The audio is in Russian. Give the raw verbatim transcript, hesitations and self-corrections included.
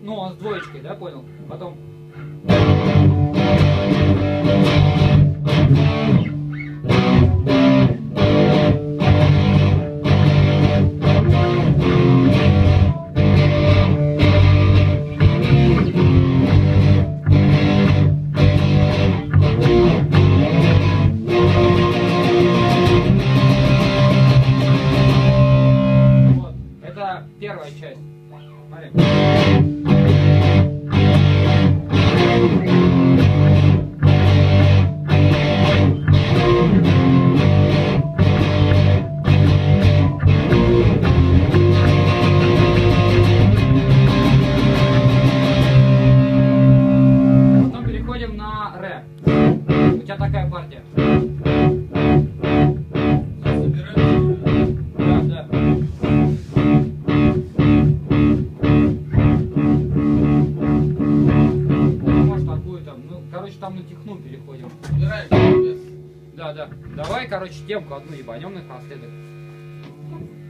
ну, он с двоечкой, да, понял? Потом... Вот, это первая часть. Смотри. Потом переходим на ре. У тебя такая партия. Да, да. Может такую там, ну, короче, там на техну переходим. Да, да. Давай, короче, темку одну ебанем напоследок.